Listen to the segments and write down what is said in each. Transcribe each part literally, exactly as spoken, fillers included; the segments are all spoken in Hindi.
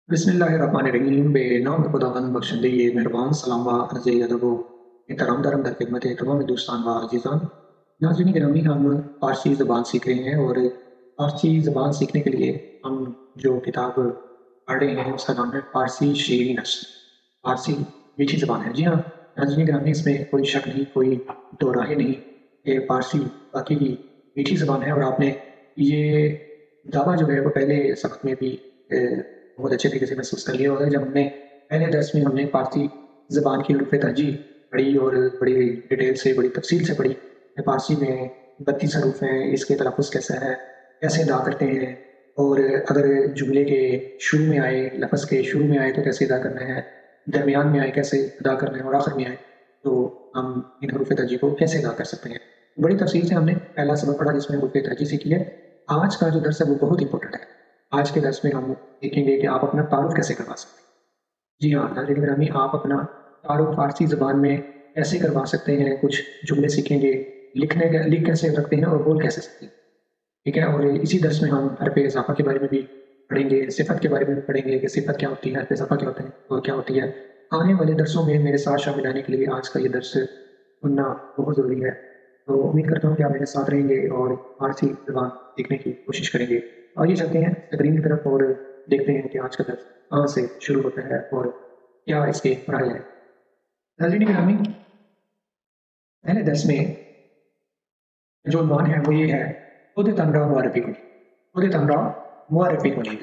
बिस्मिल्लाहिर्रहमानिर्रहीम बेनाम खुदावंद बख्शंदे मेहरबान सलाम व अर्ज़ अदब व एहतराम दरम दर खिदमत तमाम दोस्तान व अज़ीज़ान। नाज़रीन गिरामी, हम फ़ारसी ज़बान सीख रहे हैं और फ़ारसी ज़बान सीखने के लिए हम जो किताब पढ़ रहे हैं उसका नाम है फ़ारसी शीरी नस्ल। फ़ारसी मीठी ज़बान है। जी हाँ नाज़रीन गिरामी, इसमें कोई शक नहीं, कोई दो राहें नहीं कि फ़ारसी वाक़ई मीठी ज़बान है। और आपने ये दावा जो है वो पहले सबक में भी अ, बहुत अच्छे तरीके से महसूस कर लिया होगा। जब हमने पहले दर्स में हमने फ़ारसी ज़बान की हुरूफ़ तरजीह पढ़ी और बड़ी डिटेल से, बड़ी तफ़सील से पढ़ी। फ़ारसी में बत्तीस हरूफ हैं, इसके तलफ़्फ़ुज़ कैसा है, कैसे अदा करते हैं, और अगर जुमले के शुरू में आए, लफ़्ज़ के शुरू में आए तो कैसे अदा करना है, दरमियान में आए कैसे अदा करना है, और आखिर में आए तो हम इन हुरूफ़ तरजीह को कैसे अदा कर सकते हैं। बड़ी तफ़सील से हमने पहला सबक पढ़ा जिसमें हुरूफ़ तरजीह सीखी है। आज का जो दर्स है वो बहुत इम्पोर्टेंट है। आज के दर्स में हम देखेंगे कि आप अपना तारुफ़ कैसे करवा सकते हैं। जी हाँ नाज़रीन गिरामी, आप अपना तारुफ़ फ़ारसी ज़बान में कैसे करवा सकते हैं। कुछ जुमले सीखेंगे, लिखने का लिख कैसे सकते हैं और बोल कैसे सकते हैं, ठीक है। और इसी दर्स में हम हरफ़ इज़ाफ़ा के बारे में भी पढ़ेंगे, सिफ़त के बारे में भी पढ़ेंगे कि सिफ़त क्या होती है, हरफ़ इज़ाफ़ा क्या होता है और क्या होती है। आने वाले दर्सों में मेरे साथ शामिल होने के लिए आज का ये दर्स सुनना बहुत ज़रूरी है। तो उम्मीद करता हूँ कि आप मेरे साथ रहेंगे और फ़ारसी ज़बान सीखने की कोशिश करेंगे। आइए चलते हैं स्क्रीन की तरफ और देखते हैं कि आज का दर्स कहाँ से शुरू होता है और क्या इसके मराहिल हैं। नाज़रीन गिरामी, पहले दर्स में जो उन्वान है वो ये है, खुद तमरा मुअर्रिफ़ी कुन। खुद तमरा मुअर्रिफ़ी कुन।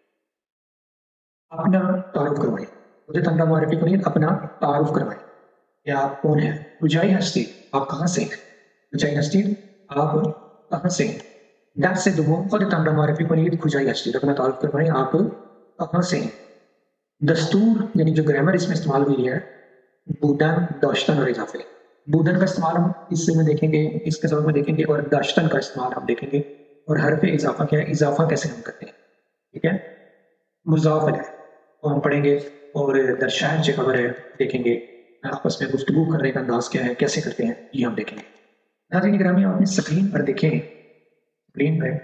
अपना तारुफ़ करवाएँ। खुद तमरा मुअर्रिफ़ी कुन, अपना तारुफ़ करवाएँ कि आप कौन हैं। हुजाई हस्ती, आप कहाँ से हैं। हुजाई हस्ती, आप कहाँ से हैं। दर्स दुगुम खुद तमरा मुअर्रिफ़ी कुन हुजाई हस्ती, अपना तारुफ़ करवाएँ आप कहाँ से हैं। दस्तूर यानी जो ग्रामर इसमें इस्तेमाल हुई है, बूदन, दाश्तन और इज़ाफ़े। बूदन का इस्तेमाल हम इससे में देखेंगे, इसके सबक में देखेंगे, और दाश्तन का इस्तेमाल हम देखेंगे। और हरफ़ इज़ाफ़ा क्या है, इज़ाफ़ा कैसे हम करते हैं, ठीक है। मुज़ाफ़ इलैह वो हम पढ़ेंगे और दरशार जो खबर है देखेंगे। आपस में गुफ्तगू करने का अंदाज़ क्या है, कैसे करते हैं, ये हम देखेंगे। नाज़रीन गिरामी, आप अपनी स्क्रीन पर देखें, स्क्रीन पे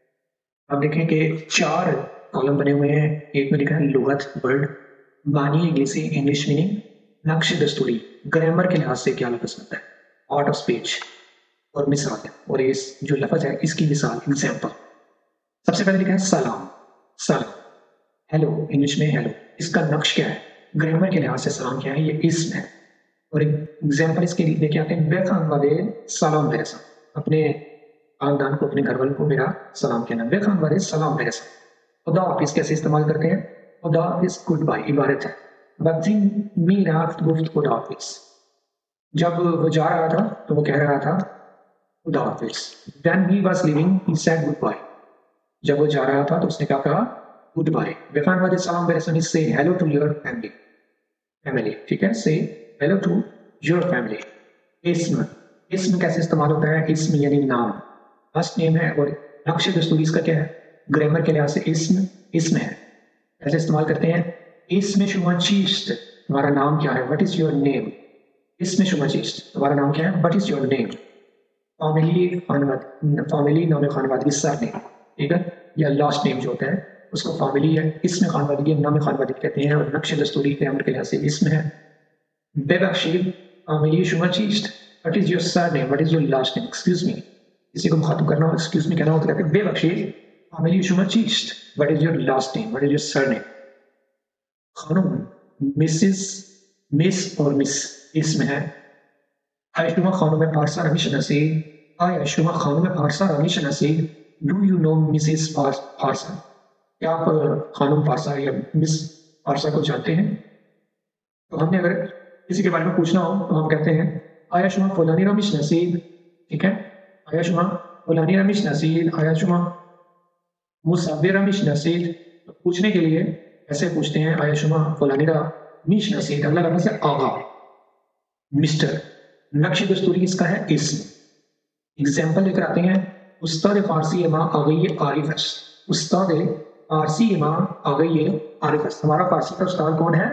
आप देखें कि चार कॉलम बने हुए हैं। एक में लिखा है लुग़त वर्ड, बानी इंग्लिशी इंग्लिश मीनिंग, नक्श दस्तूरी ग्रामर के लिहाज से क्या लफ़्ज़ बनता है, आर्ट ऑफ स्पीच और मिसाल है। और इस जो लफ़्ज़ है इसकी मिसाल एग्ज़ाम्पल। सबसे पहले लिखा है सलाम, सलाम हेलो, इंग्लिश में हेलो। इसका नक्श क्या है, ग्रामर के लिहाज से सलाम क्या है, ये इस्म है। और एग्जाम्पल इसके लिए लेके आते हैं, बेखान वाले सलाम बेरसा, अपने खानदान को, अपने घर वालों को मेरा सलाम कहना। बेखान वाले सलाम बेरसा। खुदा हाफिज़ कैसे इस्तेमाल करते हैं, खुदा हाफिज़ गुड बाय इबारत है। वक्तिन मी राफ्त गुफ्त खुदा हाफिज़, जब वो जा रहा था तो वो कह रहा था खुदा हाफिज़। When he was living he said goodbye, जब वो जा रहा था तो उसने क्या कहा, गुड बाय। बेखान वाले सलाम बेरसा means say hello to your family, family, ठीक है। Say hello to your family. इस्म, इस्म कैसे इस्तेमाल होता है, इस्म यानी नाम, फर्स्ट नेम है। और नक्श दस्तूरी इसका क्या है, ग्रामर के लिहाज से इस्म इस्म है। कैसे इस्तेमाल करते हैं, इस्म शुमा चीस्ट, तुम्हारा नाम क्या है, व्हाट इज योर नेम। इस्म शुमा चीस्ट, तुम्हारा नाम क्या है, what is your name. Family खानवाद, फैमिली नाम खानवादगी सर नेम, ठीक है, या लास्ट नेम जो होता है उसको फैमिली है, इसमें खानवादगी नाम खानवादगी कहते हैं। और नक्श दस्तूरी ग्रामर के लिहाज से इस्म है। बेबख्शीर फैमिली शुमा चीस्ट, what is your surname, what is your last name. Excuse me, किसी को मुखातिब करना हो, एक्सक्यूज मी कहना हो तो कहते हैं बेबख्शीर फैमिली शुमा चीस्ट, what is your last name, what is your surname. खानम, मिसेस, मिस और मिस इसमें है। आयशुमा खानम फारसा रमिश नसीर, आयशुमा खानम Farsa Ramish Nasir, do you know Mrs Farsa, क्या आप खानम फारसा या मिस फारसा को जानते हैं। तो हमने अगर किसी के बारे में पूछना हो तो हम कहते हैं आयशुमा फलानी रमिश नसीर, ठीक है। आयशुमा फलानी रमिश नसीर, आयशुमा मुसाविर रमिश नसीर। तो पूछने के लिए ऐसे पूछते हैं आयशुमा फलानी रमिश नसीर, अगला लफ्ज़ है आगा, मिस्टर। नक्श दस्तूरी इसका है इस्म। एग्जाम्पल लेकर आते हैं, उस्ताद फारसी माँ आ गई है आरिफस, उस्ताद फारसी माँ आ गई है आरिफस। हमारा फारसी का उस्ताद कौन है,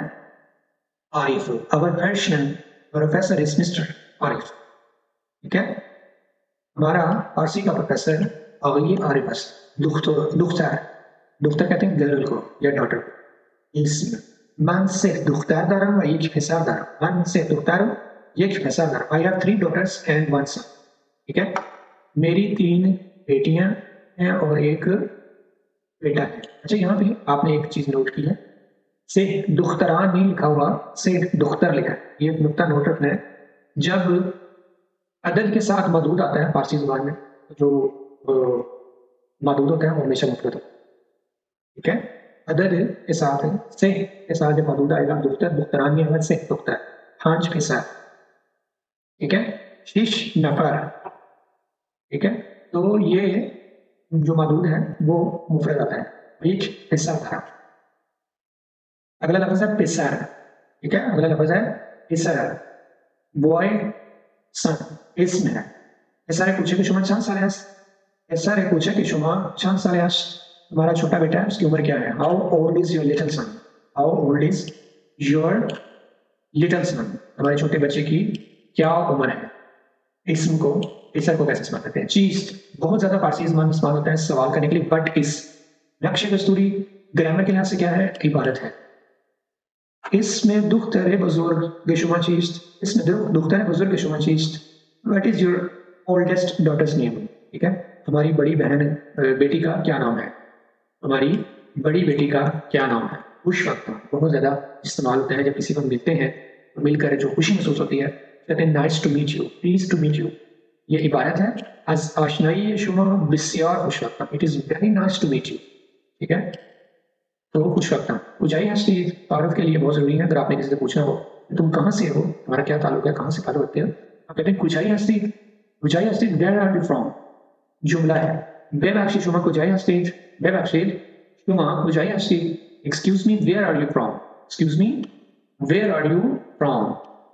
Arif. Our Persian professor is Mr Arif, ठीक है। हमारा फारसी का प्रोफेसर आ गई है आरिफस। दुख्तर, दुख्तर दुख्तर कहते हैं गर्ल को या डॉटर को, इसम man से दुख्तार दारम व एक पसार दारम man से दुख्तार एक पसार दारम I have three daughters and one son. ठीक है, मेरी तीन बेटियां हैं और एक बेटा है। अच्छा, यहाँ पे आपने एक चीज नोट की है, से दुख्तरान नहीं लिखा हुआ, से दुख्तर लिखा है। ये नुक्ता नोट रखना है। जब अदद के साथ मदूद आता है फारसी जुबान में, जो मदूद होता है वो हमेशा मुफरद होता है। ठीक है, अदद के साथ से के साथ जब मदूद आएगा, दुख्तर दुख्तरान नहीं आएगा, से दुख्तर हांज के साथ। ठीक है, शीश नफर। ठीक है, तो ये जो मदूद है वो मुफरद आता है। एक हिस्सा था। अगला लफ्ज है पिसर। ठीक है, अगला लफ्ज है पिसर। बॉय सन इसम है। पिसर पूछे कि शुमा चंद साल है। पिसर पूछे कि शुमा चंद साल है, तुम्हारा छोटा बेटा है, उसकी उम्र क्या है। How old is your little son. How old is your little son, तुम्हारे छोटे बच्चे की क्या उम्र है। इसम को पिसर को कैसे इस्तेमाल करते हैं। चीज बहुत ज्यादा फारसी इस्तेमाल होता है सवाल करने के लिए, बट इस नक्श दस्तूरी ग्रामर के लिहाज से क्या है, इबारत है। इसमें दुख्तर बुजुर्ग गेशुमा चीज, इसमें दुख्तर बुजुर्ग गेशुमा चीज। What is your oldest daughter's name. ठीक है, तुम्हारी बड़ी बहन बेटी का क्या नाम है। तुम्हारी बड़ी बेटी का क्या नाम है। खुश वक्त बहुत ज्यादा इस्तेमाल होता है जब किसी को मिलते हैं तो मिलकर जो खुशी महसूस होती है, कहते हैं nice to meet you, please to meet you. ये इबारत है आज आशनाई शुमा बिस्यार खुश वक्त, it is very nice to meet you. ठीक है, तो खुश वक्त उजाई हस्ती तारुफ के लिए बहुत जरूरी है। अगर आपने किसी से पूछना हो तुम कहाँ से हो, तुम्हारा क्या ताल्लुक है, कहाँ से ताल्लुक रखते हो, आप कहते हैं कुजाई हस्ती। कुजाई हस्ती वेयर आर यू फ्रॉम जुमला है। बेबख्शी शुमा कुजाई हस्ती, बेबख्शी शुमा कुजाई हस्ती। Excuse me where are you from, excuse me where are you from.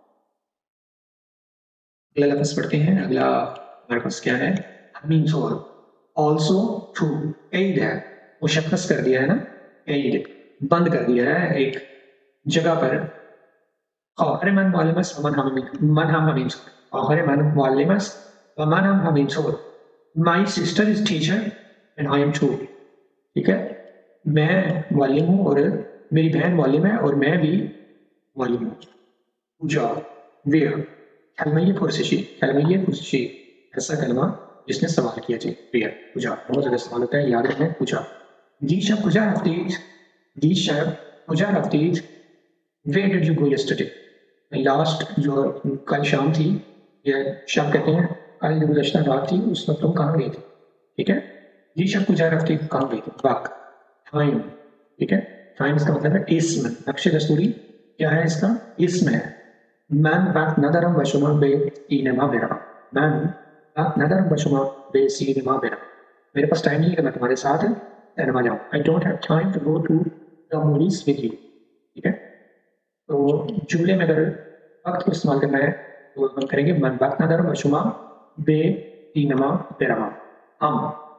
अगला लफ्ज पढ़ते हैं। अगला हमारे पास क्या है, मीन सोल ऑल्सो टू एड है, मुशक्कस कर दिया है ना, एड बंद कर दिया है एक जगह पर। आखिर मन मुअल्लिमस व मन हम मन हम हमीन सोल, आखिर मन मुअल्लिमस व मन हम हमीन सोल। My sister is teacher and I am too. ठीक है, मैं मुअल्लिम हूँ और मेरी बहन मुअल्लिम है और मैं भी मुअल्लिम हूँ। पूजा वेयर कलमय पुरसिशी, कलमय पुरसिशी ऐसा कलमा जिसने सवाल किया जी। वेयर पूजा बहुत ज़्यादा सवाल होता है, याद रखना। पूजा दी शब कुजा रफ्तीज, दी शब कुजा रफ्तीज। Where did you go yesterday, last जो कल शाम थी, या शब कहते हैं कल जो गुज़श्ता रात थी, उस वक्त तुम कहाँ गई थी। ठीक है, दी शब कुजा रफ्तीज कहाँ गई थी। वक्त टाइम। ठीक है, टाइम इसका मतलब है इसम। नक्शे दस्तूरी क्या है इसका, इसम है। Man वक्त नदरम बशुमा बे सीनेमा बेरा, Man वक्त नदरम बशुमा बे सीनेमा बेरा। मेरे पास टाइम नहीं है कि मैं तुम्हारे साथ सिनेमा जाऊँ। I don't have time to go to the movies with you। ठीक है, तो जुमले में अगर वक्त को इस्तेमाल करना है तो हम करेंगे मन वक्त नदरम बशुमा बे सीनेमा बेरा। हम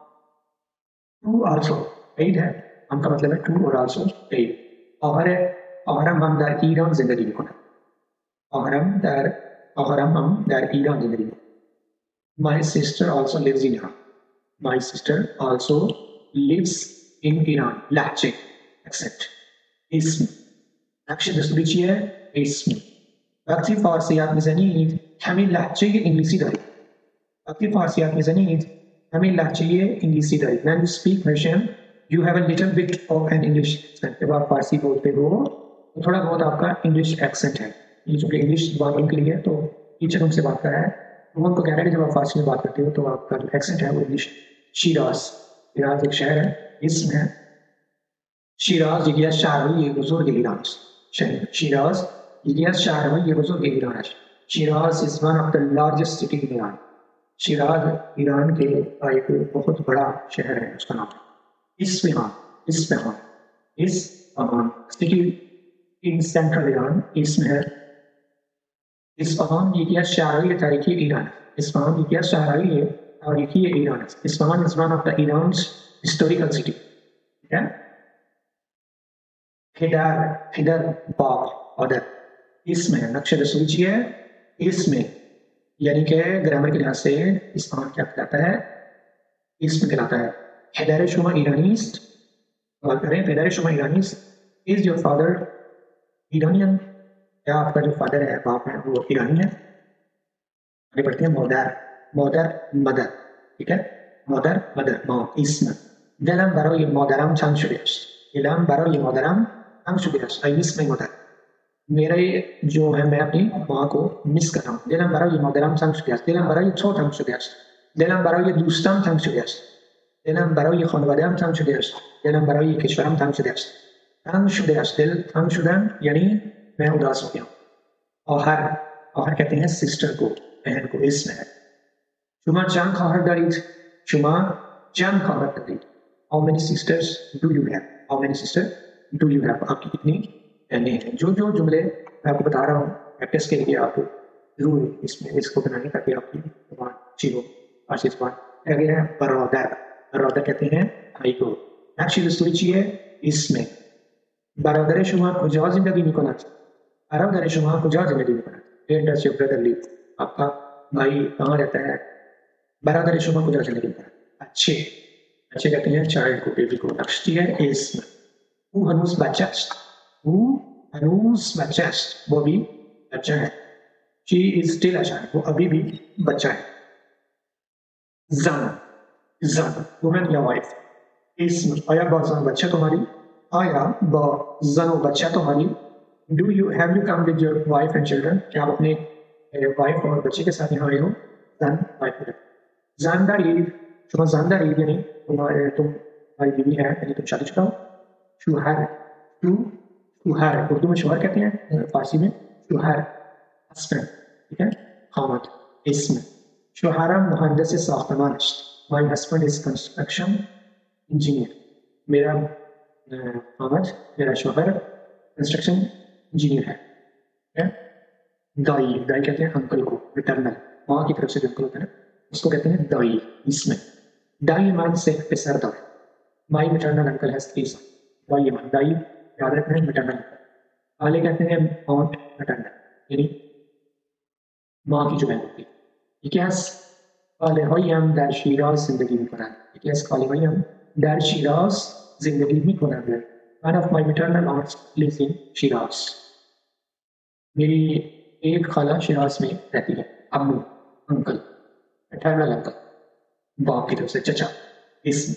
टू आल्सो एड है, हम का मतलब है टू और आल्सो एड। और है और हम दर ईरान जिंदगी को Ahram dar Ahram am dar Iran zindagi। My sister also lives in Iran। My sister also lives in Iran। लहजे एक्सेंट इसम नक्श दस्तूरी है इसम। वक्ती फारसियात में जनीद हमें लहजे इंग्लिशी दारी, वक्ती फारसियात में जनीद हमें लहजे इंग्लिशी दारी। When you speak Persian you have a little bit of an English accent। जब आप फारसी बोलते हो तो थोड़ा बहुत आपका इंग्लिश एक्सेंट है। ये जो इंग्लिश बात उनके लिए, तो टीचर उनसे बात कर रहा है तो वो उनको कह रहा है कि जब आप फारसी में बात करते हो तो आपका जो एक्सेंट है वो इंग्लिश। शिराज, शिराज एक शहर है, इसम है। शिराज ये शहर है, ये बुजुर्ग ईरान शहर। शिराज ये शहर है, ये बुजुर्ग ईरान है। Shiraz is one of the largest city in Iran. Shiraz Iran के एक बहुत बड़ा शहर है, उसका नाम है Isfahan. Isfahan Isfahan city in central Iran, इसमें है। इस्फहान ये क्या शहर है, तारीखी ईरान। इस्फहान ये क्या शहर है, ये तारीखी Iran. Isfahan is one of the Iran's historical city. ठीक है, हिदार हिदर बाग ऑर्डर इसमें नक्शे दस्तूरी है इसमें, यानी कि ग्रामर के लिहाज से इस्फहान क्या कहलाता है, इसमें कहलाता है। हिदार शुमा ईरानीस बात करें, हिदार शुमा ईरानीस इज योर फादर ईरानियन, क्या आपका जो फादर है बाप है वो ईरानी है। आगे बढ़ते हैं, मदर मदर मदर, ठीक है, मदर मदर माँ इसम दिलम برای مادرم تنگ شده است दिलम برای مادرم تنگ شده است I miss my mother, मेरे जो है मैं अपनी माँ को मिस कर रहा हूँ। दिलम برای مادرم تنگ شده است दिलم برای تو تنگ شده است दिलم برای دوستم تنگ شده است दिलم برای خانواده‌ام تنگ شده است दिलم برای کشورم تنگ شده است تنگ شده است दिल تنग شدن यानी मैं उदास हो गया हूँ। آخر آخر कहते हैं सिस्टर को, बहन को, इसमें है شما چند خواهر دارید؟ شما چند خواهر دارید؟ How many sisters do you have? How many sisters do you have? आपकी कितनी बहनें हैं? जो जो जुमले मैं आपको बता रहा हूँ प्रैक्टिस के लिए आपको जरूर इसमें इसको बनाएं ताकि आपकी जुबान अच्छी हो, फारसी जुबान। आगे है बरौदर, बरौदर कहते हैं भाई को। नक्शी दस्तूरी है इसमें برادر شما کجا زندگی میکند؟ برادر شما کجا زندگی میکند؟ Where does your brother live? आपका भाई कहाँ रहता है? برادر شما کجا زندگی میکند؟ अच्छे अच्छे कहते हैं चाइल्ड को, बेबी को। नेक्स्ट है इसमें वो हनूस बच्चा است, वो हनूस बच्चा است, वो भी बच्चा है। She is still a child, वो अभी भी बच्चा है। जन जन वुमेन या वाइफ। इसमें आया बाज़ान बच्चा तुम्हारी, आया बा जनो बच्चा तुम्हारी। Do you have you come with your wife and children, क्या आप अपने वाइफ और बच्चे के साथ यहाँ आए हो? जन वाइफ। जानदारी शुमा जानदारी यानी तुम्हारे तुम्हारी बीवी है यानी तुम शादीशुदा हो। शुहर शु शुहर उर्दू में शुहर कहते हैं, फारसी में शुहर हस्बैंड, ठीक है, खामद। इसमें शुहरा मुहंदिस साख्तमान است, my husband is construction engineer, मेरा खामद मेरा शुहर कंस्ट्रक्शन इंजीनियर है, ठीक है। दाई दाई कहते हैं अंकल को, रिटर्नल माँ की तरफ से जो अंकल होता है उसको कहते हैं दाई। इसमें दाई मान से पेसर दाई, माई मिटरनल अंकल है थ्री सन, दाई मान दाई याद रखना है मिटरनल। आले कहते हैं ऑन्ट मिटरनल यानी माँ की जो बहन होती है। इतिहास काले होयम दर शिराज जिंदगी में कुरान, इतिहास काले होयम दर शिराज जिंदगी में Quran. One of my maternal aunts lives in Siraj, मेरी एक खाला शिराज में रहती है। अम्मू अंकल, मैटरनल अंकल बाप की तरफ से चचा। इसमें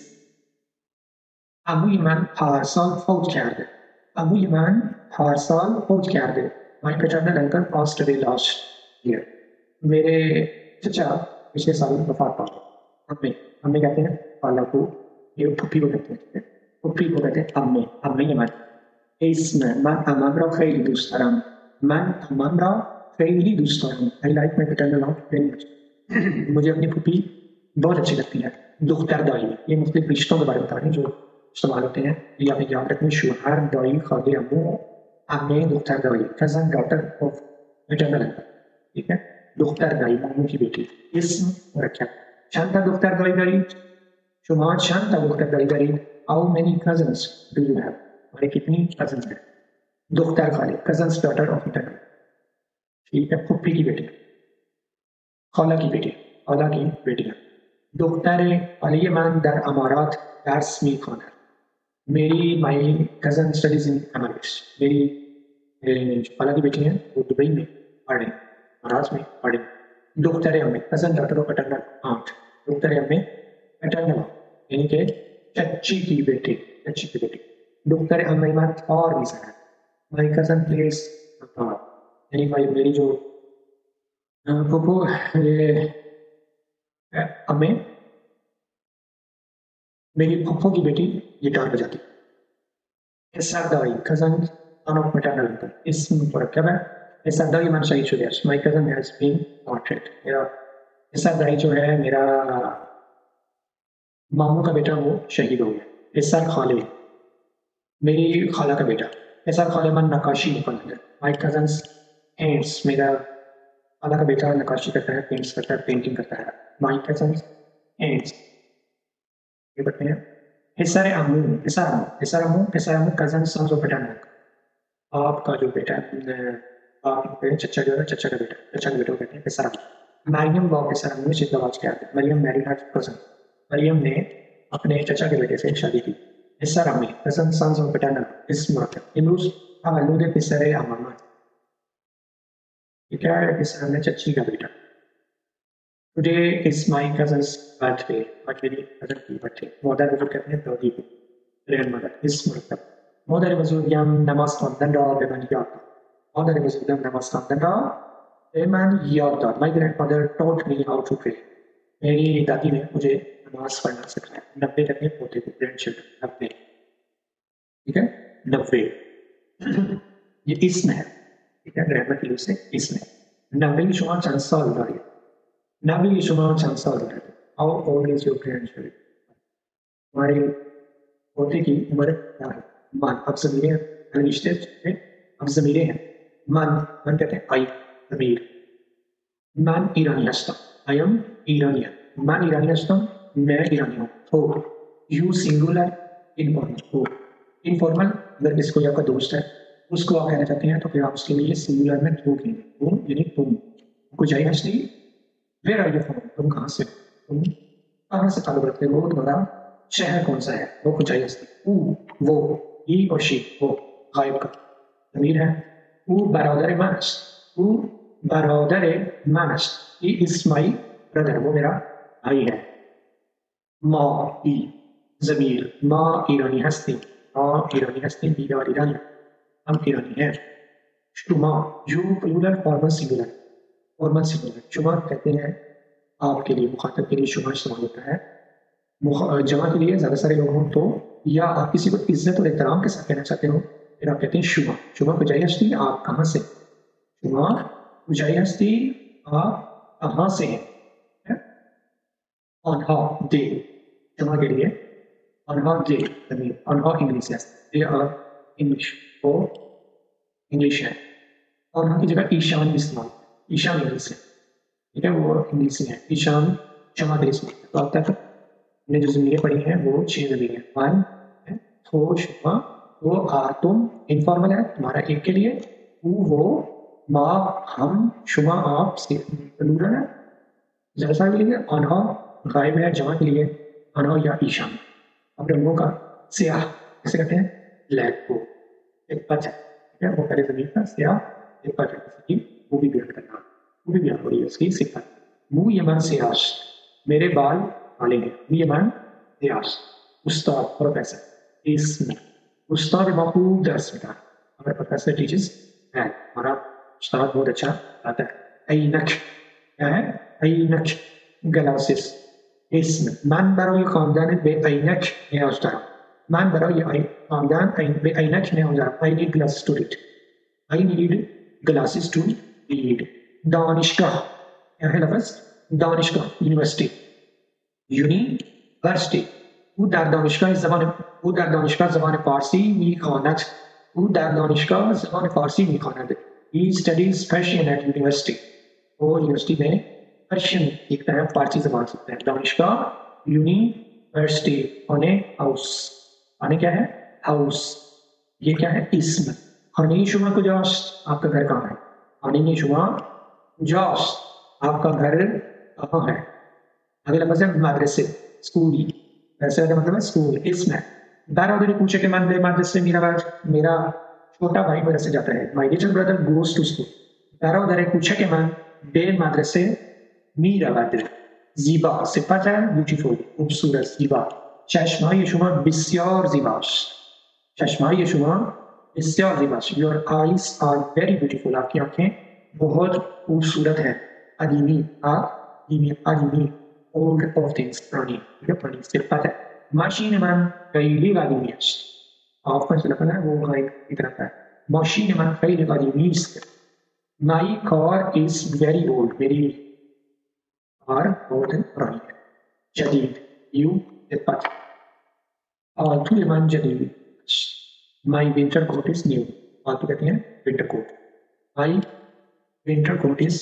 अम्मू ईमान हर साल फौज کرده, अम्मू ईमान हर साल फौज کرده। My paternal uncle passed away last year, मेरे चचा पिछले साल वफात पा गए। अम्मी अम्मी कहते हैं खाला को, ये फुप्पी को कहते हैं, फुप्पी को कहते हैं अम्मी, अम्मी ईमान। इसमें मैं अम्माम را خیلی دوست دارم, من अम्माम را خیلی دوست دارم। I like my paternal aunt very much, मुझे अपनी फुप्पी बहुत अच्छी लगती है। दुख्तर दाई, ये मुख्तलिफ रिश्तों के बारे में बता रहे हैं जो इस्तेमाल होते हैं, ये आपने याद रखना। शुहर दाई खाले अम्मू अम्मे दुख्तर दाई, cousin daughter of maternal uncle, ठीक है। दुख्तर दाई अम्मू की बेटी। इसम रखा शांता दुख्तर दाई दाई, शुमा शांता दुख्तर दाई दाई। How many cousins do you have, हमारे कितनी कजन्स हैं? दुख्तर खाले कजन्स डॉटर ऑफ मैटरनल, ठीक है, फुप्पी की बेटी, खाला की बेटी, खाला की बेटियां। दुख्तर अलीमान दर अमारात दर्स میخواند, मेरी माई कजन स्टडीज इन अमारात, मेरी खाला की बेटी हैं वो दुबई में पढ़ रही, अमारात में पढ़ रही। दुख्तर अम्मी cousin daughter of paternal aunt, दुख्तर अम्मी पैटर्नल यानी कि चच्ची की बेटी, चच्ची की बेटी। दुख्तर अम्मी मान और भी सारा, माई कजन प्लेस यानी माई मेरी जो फूफू अम्मी, मेरी फूफू की बेटी गिटार बजाती। Esardai, cousin son of maternal uncle, इसम मुरक्कब है। Esardai मान शहीद शुदा, my cousin has been martyred, मेरा Esardai जो है मेरा मामू का बेटा वो शहीद हो गया। Esar खाले मेरी खाला का बेटा, Esar खाले मान नकाशी निकलता है। My cousins hands, मेरा खाला का बेटा नकाशी करता है, पेंट्स करता है, पेंटिंग करता है। My cousins hands, ये बताते हैं। हिस्सारे अम्मू, हिस्सा अम्मू, हिस्सा अम्मू, हिस्सा अम्मू कजन सन्स ऑफ पैटर्नल, आपका जो बेटा है, आप चचा जो है चचा का बेटा, चचा के बेटे को कहते हैं हिस्सा अम्मू। मरियम बाप हिस्सा अम्मू से दवाज क्या है? Mariyam married her cousin, Mariyam ने अपने चचा के बेटे से शादी की। essere a me, present sons of paternal, is murder. Imrus allude essere a mamma. ठीक है, इस हमने चच्ची का बेटा. Today is my cousin's birthday. But मेरी cousin की birthday. Mother को कहते हैं दादी को. Grandmother is murder. Mother was young, namaskan, danda, beman yata. Mother was young, namaskan, danda, beman yata. My grandmother taught me how to pray. मेरी दादी ने मुझे नमाज पढ़ना सिखाया. नब्बे तक में पोते को ग्रैंडचिल्ड्रन नब्बे. ठीक है, नब्बे. ये इसमें है. ठीक है, ग्रामर के लिए से इसमें. नब्बे की शुमार चंद साल हो रही है. नब्बे की शुमार चंद साल हो रही है. How old is your grandchild? हमारे पोते की उम्र क्या है? मान. अब ज़मीरे हैं. रिश्ते में अब ज़मीरे हैं. मान मान कहते हैं आई ज़मीर. मान ईरानी हस्ता. I am Iranian. मैं ईरानी हस्ता. मैं ईरानी हूँ. हो. You singular informal. हो. Informal अगर किसी आपका दोस्त है उसको आप कहना चाहते हैं तो फिर आप उसके लिए सिंगुलर में तुम कहेंगे. तुम यानी तुम. कुछ आई हस्ती. Where are you from? तुम कहाँ से? तुम कहाँ से ताल्लुक रखते हो? तुम्हारा शहर कौन सा है? वो कुछ आई हस्ती. वो ही और शी वो गायब का ज़मीर है. वो बरादर मानस. वो बरादर मानस. He is my brother. वो मेरा भाई है. माँ ही ज़मीर. माँ ईरानी हस्ती. माँ ईरानी हस्ती. ईरान ईरानी. हम ईरानी हैं. शुमा you plural formal singular. Formal singular. शुमा कहते हैं आपके लिए, मुखातब के लिए शुमा इस्तेमाल होता है. जमा के लिए ज़्यादा सारे लोग हों तो, या आप किसी को इज्जत और एहतराम के साथ कहना चाहते हो फिर आप कहते हैं शुमा. शुमा कुजाई हस्ती. आप कहाँ से? शुमा कुजाई हस्ती. आप कहाँ से हैं? अनहा दे. शुमा के लिए अनहा दे. अनहा इंग्लिश है. They are English. वो इंग्लिश है. और उनकी जगह ईशान इस्तेमाल. ईशान इंग्लिश है. ठीक है, वो इंग्लिश है. ईशान क्षमा के लिए इस्तेमाल. तो अब तक हमने जो ज़मीरें पढ़ी हैं वो छह ज़मीरें हैं. वन है, थो, शुमा. वो आ तुम इनफॉर्मल है तुम्हारा एक के लिए. वो माँ हम. शुमा आप प्लूरल है जैसा के लिए. अनहा गायब है जमा के लिए. अनहा या ईशान. अब रंगों का स्याह कैसे कहते हैं? ब्लैक को. एक पच है. ठीक है, वो पहले ज़मीन का स्याह एक पच है. किसी की वो भी बयान करना. वो भी बयान हो रही है उसकी सिफत. मुँह यमन सियाश. मेरे बाल काले हैं. मुँह यमन सियाश. उस्ताद प्रोफेसर. इसमें उस्ताद महबूब दर्स में. हमारे प्रोफेसर टीचर्स है. हमारा उस्ताद बहुत अच्छा आता है. ऐनक क्या है? ऐनक ग्लासेस. इसमें मन बरोई खानदान बे ऐनक या उस्ताद. Man برای خواندن به عینک نیازم. I need glasses to read. I need glasses to read. دانشگاه क्या है लफ्ज़? دانشگاه university. University. او در دانشگاه زبان او در دانشگاه زبان فارسی می‌خواند. او در دانشگاه زبان فارسی می‌خواند. He studies Persian at university. वो यूनिवर्सिटी में पर्शियन सीखता है, फारसी ज़बान सीखता है. दानिशगाह यूनिवर्सिटी. होने हाउस. आने क्या है? हाउस. ये क्या है? इसम. हनी शुमा कुजाश. आपका घर कहाँ है? हनी शुमा कुजाश. आपका घर कहाँ है? अगला लफ्ज़ है मदरसे. स्कूल. वैसे का मतलब है स्कूल. इसमें बरादरी पूछे कि मन बे मदरसे मेरा मेरा छोटा भाई मदरसे जाता है. My little brother goes to school. बरादरी पूछे कि मन बे मदरसे मेरा ब्रदर. ज़ीबा सिफत है. ब्यूटीफुल खूबसूरत. ज़ीबा. चश्माई शुमा बिस्यार ज़ीबाश. चश्माई शुमा बिस्यार ज़ीबाश. Your eyes are very beautiful. आपकी आंखें बहुत खूबसूरत हैं. अदीमी. अदीमी. अदीमी. Old of things. पुरानी. ठीक है, पुरानी सिफत है. मशीन मन कईली अदीमियस. आपका जो लफ्ज़ है वो गायब की तरफ है. मशीन मन कईली अदीमियस. My car is very old. मेरी कार बहुत पुरानी है. जदीद. यू सिफत. आलतू ईमान जदीद. My winter coat is new. आलतू कहते हैं winter coat. My winter coat is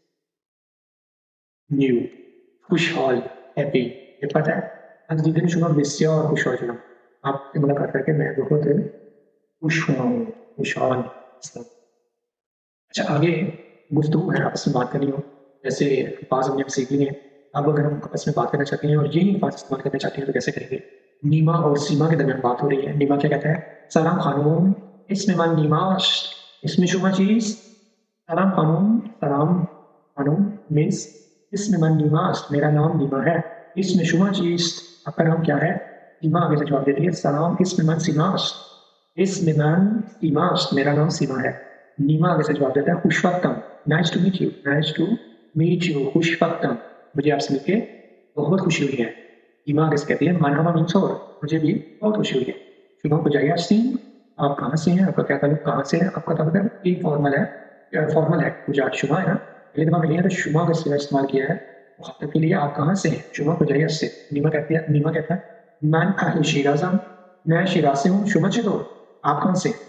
new. खुशहाल. हैप्पी. ये पता है आज दिन शुभ बिस्या और खुशहाल चुना. आपसे मुलाकात करके मैं बहुत खुश हुआ हूँ. खुशहाल. अच्छा, आगे गुफ्तगू है, आपस में बात करनी हो. जैसे अल्फाज हमने सीख लिए हैं. अब अगर हम आपस में बात करना चाहते हैं और यही अल्फाज इस्तेमाल करना चाहते हैं तो कैसे करेंगे? नीमा और सीमा के दरमियान बात हो रही है। नीमा क्या कहता है, सलाम खानूम इसमें मन नीमाश इसमें शुमा चीज। सलाम खानूम, सलाम खानूम मीन्स इसमें मन नीमाश, मेरा नाम नीमा है। इसमें शुमा चीज, आपका नाम क्या है। सीमा आगे से जवाब देती है, सलाम इसमें मन सीमाश, इसमें मन सीमाश, मेरा नाम सीमा है। नीमा आगे से जवाब देता है, खुशवक्तम nice to meet you, nice to meet you खुशवक्तम, मुझे आपसे मिलके बहुत खुशी हुई है। नीमा आगे से कहती है, मरहबा मीन्स और, मुझे भी बहुत खुशी हुई है। शुभम को जाइए सीन, आप कहाँ से हैं, आपका क्या ताल्लुक, कहाँ से है, आपका ताल्लुक है फॉर्मल है, फॉर्मल है गुजरात शुमा है ना, पहले दफा मिली है तो शुमा का सिवा इस्तेमाल किया है मुखातब के लिए, आप कहाँ से हैं। शुमा को जाइए से, नीमा कहती है, नीमा कहता है मैं अहल शिराज़म, मैं शिराज से हूँ। शुमा चलो आप कहाँ से।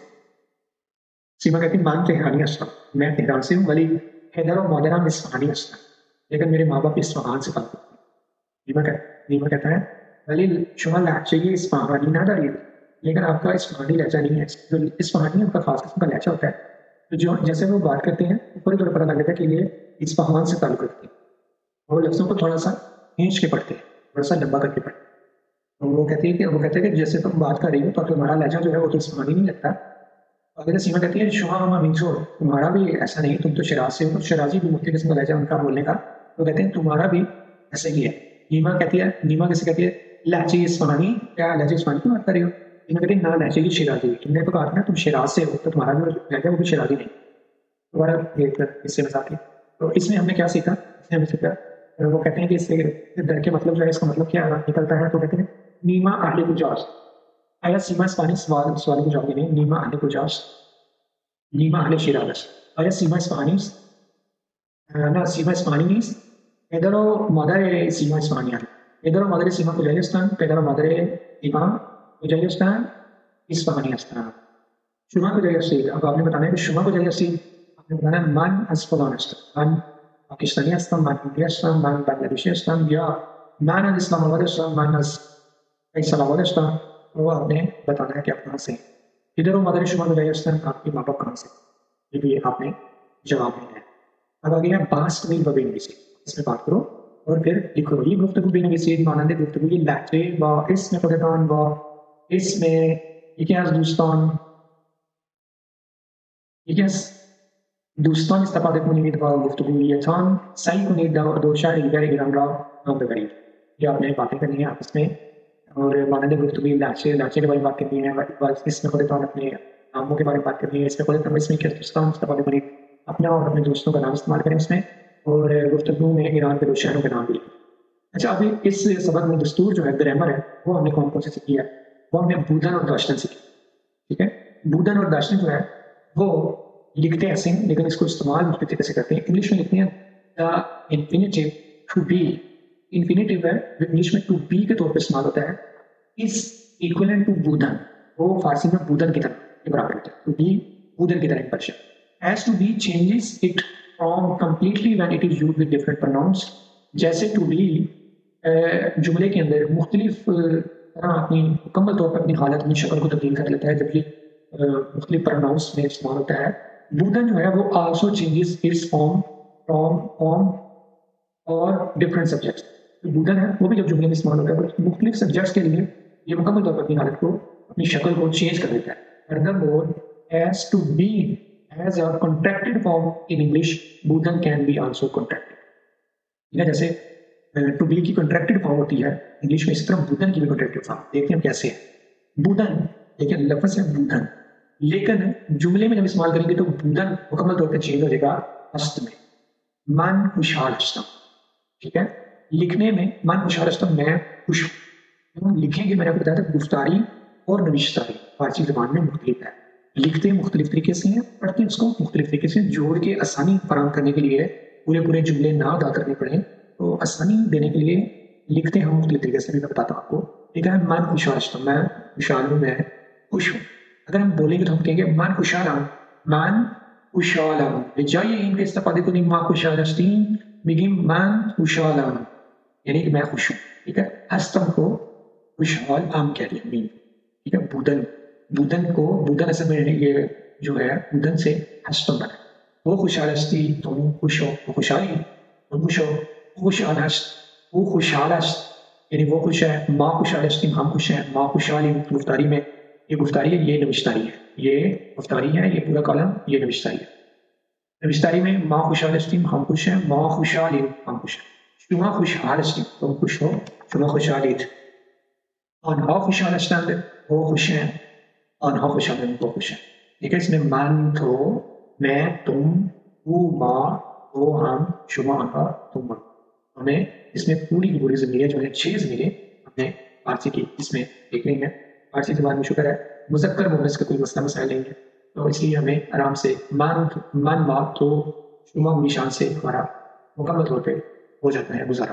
सीमा कहती है मान तेहरानी असलम, मैं तेहरान से हूँ। वली हैदर और मौदरा इस्फहानी असलम, लेकिन मेरे माँ बाप इस्फहान से ताल्लुक। नीमा कहता नीमा कहता है वली शुमा लहजे ये इस्फहानी ना डालिए, लेकिन आपका इस्फहानी लहजा नहीं है। जो इस्फहानी आपका खास किस्म का लहजा होता है, तो जो जैसे वो बात करते हैं ऊपर थोड़ा पता लग जाता है कि ये इस्फहान से ताल्लुक रखते हैं, और लफ्ज़ों को थोड़ा सा खींच के पढ़ते हैं, थोड़ा सा लंबा करके पढ़ते हैं। तो वो कहती है कि वो कहते हैं कि जैसे तुम बात कर रही हो तो तुम्हारा लहजा जो है वो तो इस्फहानी नहीं लगता। अगर सीमा कहती है शुमा हमा मीन्सो, तुम्हारा भी ऐसा नहीं, तुम तो शराज से हो, तो शराजी भी मुख्तलिफ किस्म का लहजा उनका बोलने का, तो कहते हैं तुम्हारा भी ऐसे ही है। नीमा कहती है, नीमा कैसे कहती है लहजे इस्फहानी, क्या लहजे इस्फहानी की बात कर रही हो। नीमा कहती है ना लहजे की शिराजी, तुमने तो कहा ना तुम शिराज से हो, तो तुम्हारा जो लहजा वो भी शिराजी नहीं। दोबारा इससे मजाक है। तो इसमें हमने क्या सीखा, इसमें हमने सीखा वो कहते हैं कि इससे डर के मतलब जो है, इसका मतलब क्या निकलता है, तो कहते हैं नीमा आहले गुजास, आया सीमा इस्फहानी सवाल सवाल को जवाब देने, नीमा आहले गुजास, नीमा ahli Shiraz. Ahora Sima Spanish. No, Sima Spanish. Pedro madre Sima Spanial. Pedro madre Sima Kujaistan. Pedro madre Sima Kujaistan. Isfahanistan. शुमा को जगह से, अब आपने बताना है कि शुमा को जगह से आपने बताना है मान अस्फगानिस्तान, मान पाकिस्तानी अस्तान, मान इंडियास्तान, मान बांग्लादेशी अस्तान, या मान इस्लामाबादिस्तान, मान इस्लामाबादिस्तान, वो आपने बताना है कि आप कहाँ से हैं। इधर वो मदर शुमा को जगह अस्तान, आपके माँ बाप कहाँ से, ये भी आपने जवाब देना है। अब आगे है बास कमील बबेनगी से, इसमें बात करो और फिर लिखो। ये गुफ्तगू बेनगी से मानंदे गुफ्तगू ये लहजे व इसमें खुदेतान व इसमें इतिहास दोस्तान Yes, دوستان استفاده کنید و گفتگویتان سعی کنید دو شهر دیگر ایران را نام ببرید. ये आपने बातें करनी है आपस में और मानंदे गुफ्तगू लाचे लाचे के बारे में बात करनी है, इसमें खुद अपने नामों के बारे में बात करनी है, इसमें खुद इसमें क्या दोस्तान इस्तेमाल करें, अपना और अपने दोस्तों का नाम इस्तेमाल करें उसमें, और गुफ्तगू में ईरान के दो शहरों के नाम भी। अच्छा, अभी इस सबक में दस्तूर जो है, ग्रामर है, वो हमने कौन कौन से सीखी है, वो हमने बूदन और दाश्तन सीखी। ठीक है, बूदन और दाश्तन जो है वो लिखते हैं ऐसे, लेकिन इसको इस्तेमाल मुख्तलिफ तरीके से करते हैं। इंग्लिश में लिखते हैं the infinitive to be, infinitive है इंग्लिश में टू बी के तौर पर इस्तेमाल होता है, इज इक्वलेंट टू बूदन, वो फारसी में बूदन की तरह के बराबर होता है, टू बी बूदन की तरह एक person. As to be changes it from completely when it is used with different pronouns, जैसे टू बी जुमले के अंदर मुख्तलिफ तरह अपनी मुकम्मल तौर पर अपनी हालत, अपनी शक्ल को तब्दील कर लेता है जब ये मुख्तलिफ प्रोनाउंस में इस्तेमाल होता है। बूदन जो है वो also changes its form from form और डिफरेंट सब्जेक्ट्स। तो बूदन है वो भी जब जुमले में इस्तेमाल होता है, मुख्तलिफ सब्जेक्ट्स के लिए ये मुकम्मल तौर पर अपनी हालत को, अपनी शक्ल को चेंज कर देता है। Furthermore, as to be as a contracted form in English, बूदन कैन बी आल्सो कॉन्ट्रैक्टेड। ठीक है, जैसे टू बी की कॉन्ट्रैक्टेड फॉर्म होती है इंग्लिश में, इस तरह बूदन की भी कॉन्ट्रैक्टेड फॉर्म। देखते हैं कैसे है बूदन, लेकिन लफ्ज़ है बूदन, लेकिन जुमले में जब इस्तेमाल करेंगे तो बूदन मुकम्मल तौर पर चेंज हो जाएगा हस्त में, मन खुशहाल हस्तम। ठीक है, लिखने में मन खुशहाल हस्तम, मैं खुश हूँ। लिखेंगे मैंने आपको बताया था गुफ्तारी और नविश्तारी फारसी जबान में मुख्तलिफ है, लिखते मुख्तलिफ तरीके से हैं, पढ़ते उसको मुख्तलिफ तरीके से, जोड़ के आसानी फराहम करने के लिए पूरे पूरे जुमले ना अदा करने पड़े तो आसानी देने के लिए लिखते हैं मुख्तलिफ तरीके से, भी मैं बताता हूँ आपको। ठीक है, मन खुशहाल हस्तम, मैं खुशहाल हूँ, मैं खुश हूँ। अगर हम बोलेंगे तो हम कहेंगे मान खुशालाम, मान खुशालाम, जाइए इनके इस्तेफादे को नहीं मा खुशालस्तीन मिगिम मान खुशालाम, यानी कि मैं खुश हूँ। ठीक है, हस्तम को खुशहाल आम कह दिया मीन। ठीक है, बूदन बूदन को बूदन असल में ये जो है बूदन से हस्तम बना, वो खुशालस्ती, तुम खुश हो, वो खुशहाली, तुम खुश हो, खुशहाल हस्त, वो खुशहाल हस्त, यानी वो खुश है, माँ खुशहाल अस्तिम हम खुश हैं, माँ खुशहाल गुफ्तारी में, ये गुफ्तारी है, ये नविश्तारी है, ये गुफ्तारी है, ये पूरा कॉलम ये नविश्तारी है। नविश्तारी में माँ खुशहाल अस्तिम हम खुश हैं, माँ खुशहाल हम खुश हैं, शुमा खुशहाल अस्तिम तुम खुश हो, शुमा खुशहाल अनहा खुशहाल अस्तिम वो खुश हैं, अनहा खुशहाल वो खुश हैं। ठीक है, इसमें मन तो मैं तुम वो माँ वो हम शुमा अनहा तुम मन, हमें इसमें पूरी की पूरी ज़मीरें जो है छह ज़मीरें हमने फारसी की इसमें देख रही हैं। फारसी ज़बान में शुक्र है मुज़क्कर मुअन्नस का कोई मसला मसाइल नहीं है, तो इसलिए हमें आराम से मन मन मा तो शुमा निशान से हमारा मुकम्मल तौर पे हो जाता है गुजारा।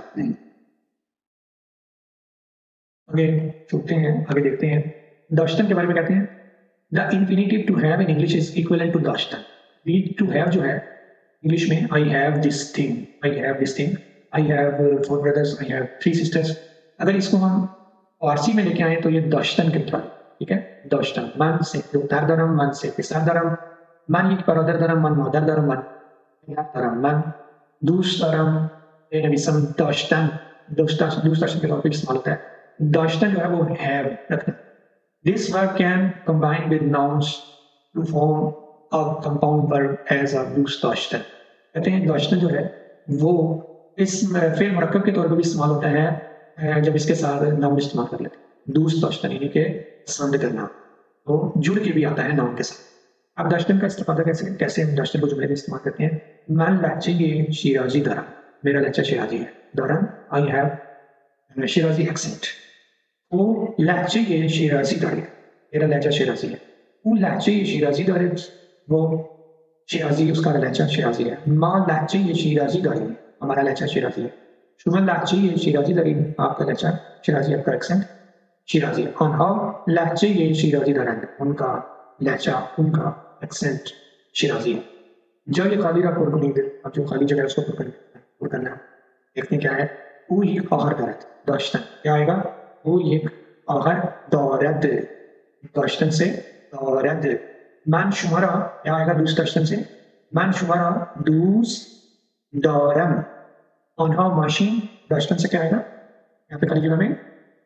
आगे चलते हैं, आगे देखते हैं दाश्तन के बारे में कहते हैं the infinitive to have in English is equivalent to दाश्तन। वी टू हैव जो है इंग्लिश में I have this thing, I have this thing, I have four brothers, I have three sisters. अगर इसको हम फारसी में लेके आए तो ये दाश्तन के तरह, ठीक है, दाश्तन मन से दोतार दरम, मन से पिसार दरम, मन एक बरदर दरम, मन मादर दरम, मन दरम, मन दूस दरम, ये नबीसम दाश्तन दोस्ता दूसरा शब्द के तौर पे इस्तेमाल होता है। दाश्तन जो है वो हैव रखना। This verb can combine with nouns to form a compound verb as a दूस दाश्तन। कहते हैं दाश्तन जो है वो इस फिर मरकब के तौर पर भी इस्तेमाल होता है जब इसके साथ नाउन इस्तेमाल कर लेते हैं। दूस दाश्तन यानी कि पसंद करना, तो जुड़ के भी आता है नाउन के साथ। अब दाश्तन का इस्तेमाल कैसे कैसे हम दाश्तन को जुमले में इस्तेमाल करते हैं। मैं लहचे ये शिराजी दरम, मेरा लहचा शिराजी है, दरम आई हैव शिराजी एक्सेंट। वो लहचे ये शिराजी दार, मेरा लहजा शिराजी है। वो लहचे ये शिराजी दार, वो शिराजी उसका लहजा शिराजी है। माँ लहचे ये शिराजी दारी, हमारा लहजा शिराजी है। शुमा लहचे ये शिराजी दारी, आपका लहजा शिराजी, आपका एक्सेंट शिराजी है। अनहा लहचे ये शिराजी दारन, उनका लहजा उनका एक्सेंट शिराजी है। जब ये खाली रहा पुर नहीं, अब जो खाली जगह है उसको पुर करना है। देखते हैं क्या है। वो ये कहर दरद दाश्तन क्या आएगा, वो ये कहर दौरद दाश्तन से दौरद। मन शुमारा क्या आएगा दूस दाश्तन से, मन शुमारा दूस दौरम। अनहा माशीन दाश्तन से क्या आएगा, यहाँ पे खाली जगह में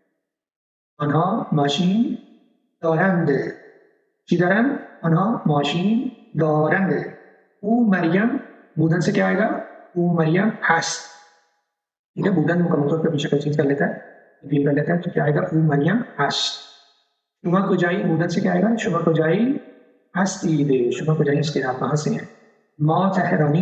अनहा माशीन दौरंद, शिदरम अनहा माशीन दौरंद। वो मरियम बूदन से क्या आएगा, वो मरियम हस, ठीक है, बूदन मुकम्मल तौर पर पीछे कोई चीज कर लेता है, रिपीट कर लेता है, तो क्या आएगा, वो मरियम हस। शुमा को जाई बूदन से क्या आएगा, शुमा को जाई हस्ती दे, शुमा को जाई इसके आप कहाँ से हैं। माँ तेहरानी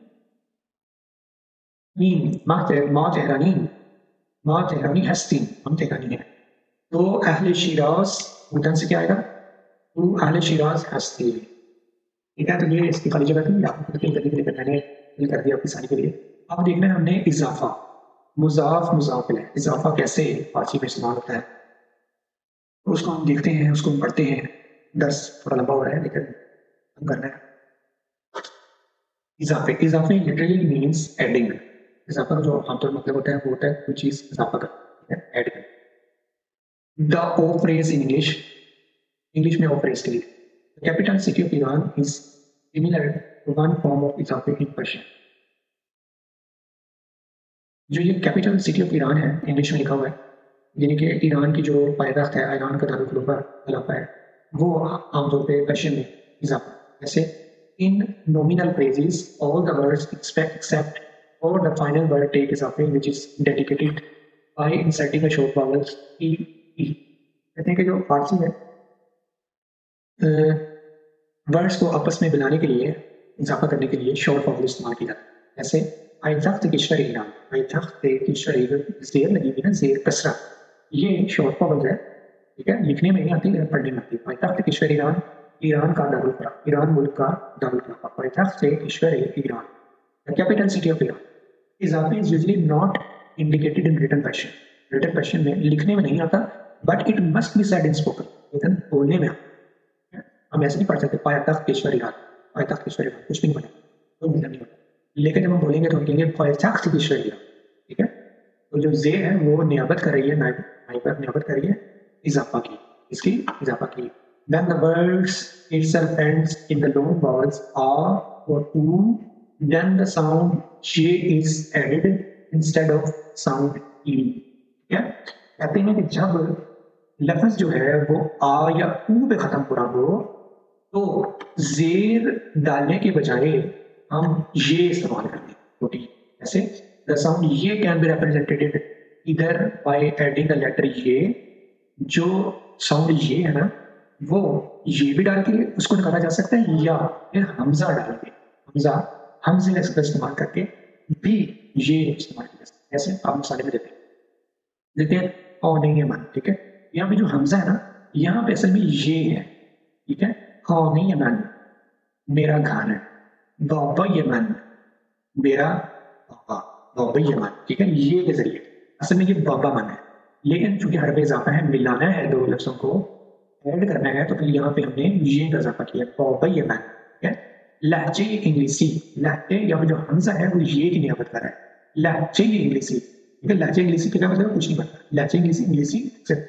नीम, माँ माँ तेहरानी, माँ तेहरानी हस्ती, हम तेहरानी है। तो अहले शिराज बूदन से क्या आएगा, वो अहले शिराज हस्ती, ठीक है। तो ये इसकी खाली जगह थी, आपको फिल करने के लिए मैंने फिल कर दिया आपकी सारी के लिए। अब देखना है हमने इजाफा, मुजाफ मुजाफ इलैह, इजाफा कैसे फारसी में इस्तेमाल होता है उसको हम देखते हैं, उसको हम पढ़ते हैं। दर्स थोड़ा लंबा हो रहा है लेकिन हम करना है। इजाफे, इजाफे लिटरली मीन्स एडिंग। इजाफा का जो आमतौर मतलब होता है वो होता है कोई चीज इजाफा कर, ऐड कर। The O phrase in English, English में ओ फ्रेज के लिए The capital city of Iran is similar to one form of इजाफे in Persian। जो ये कैपिटल सिटी ऑफ ईरान है इंग्लिश में लिखा हुआ है, यानी कि ईरान की जो पायदाख्त है, ईरान का दारुल खिलाफा है, वो आमतौर पे पर्शियन में इजाफा। जैसे in nominal phrases all the words except और द फाइनल वर्ड टेक इजाफे which is dedicated by inserting a short vowels ई ई। कहते हैं कि जो फारसी है वर्ड्स को आपस में मिलाने के लिए, इजाफा करने के लिए शॉर्ट वावल इस्तेमाल किया जाता है। जैसे आई तख्त किशर ईरान, आई तख्त किशर जेर लगी हुई ना, जेर कसरा, ये शॉर्ट वावल है, ठीक है, लिखने में नहीं आती लेकिन पढ़ने में आती है। आई तख्त किशर ईरान, ईरान का दारुल खिलाफा, ईरान मुल्क का दारुल खिलाफा। आई तख्त किशर Iran, the capital city of Iran. इजाफे is usually not indicated in written Persian, written Persian में लिखने में नहीं आता, but it must be said in spoken, लेकिन बोलने में हम ऐसे नहीं पढ़ सकते पाया तख्त किशर ईरान, पाया तख्त किशर ईरान, कुछ नहीं बने, कोई मतलब नहीं होता। लेकिन जब हम बोलेंगे तो हम कहेंगे पाया तख्त किशर ईरान, ठीक है। तो जो जे है वो नियाबत कर रही है, नाइब नियाबत कर रही है इजाफा की, इसकी इजाफा की। When the words itself ends in the long vowels a or u, then the sound j is added instead of sound e, ठीक है। कहते हैं कि जब लफ्ज जो है वो आ या ऊ पे खत्म हो रहा हो तो जेर डालने के बजाय हम ये इस्तेमाल करते हैं छोटी। ऐसे द साउंड ये कैन बी रिप्रेजेंटेड इधर बाय एडिंग द लेटर ये, जो साउंड ये है ना वो ये भी डाल के उसको निकाला जा सकता है, या फिर हमजा डाल के हमजा हमजे का इस्तेमाल करके भी ये इस्तेमाल किया जा सकता है। ऐसे आप मिसालें में देते हैं देखते हैं ओ नहीं है मन, ठीक है। यहाँ पे जो हमजा है ना यहाँ पे असल में ये है, ठीक है। ओ नहीं है मन मेरा घर है, बाबा ये मन मेरा बाबा, बाबा ये मन, ठीक है। ये के जरिए असल में ये बाबा मन है, लेकिन चूंकि हर पे इजाफा है, मिलाना है दो लफ्जों को ऐड करना है, तो फिर यहाँ पे हमने ये का इजाफा किया बाबा ये मन, ठीक है। लहजे इंग्लिशी, लहजे यहाँ पे जो हमजा है वो ये की नियामत कर रहा है, लहजे इंग्लिशी, ठीक है। लहजे इंग्लिशी क्या मतलब कुछ नहीं पता, लहजे इंग्लिशी इंग्लिशी सिर्फ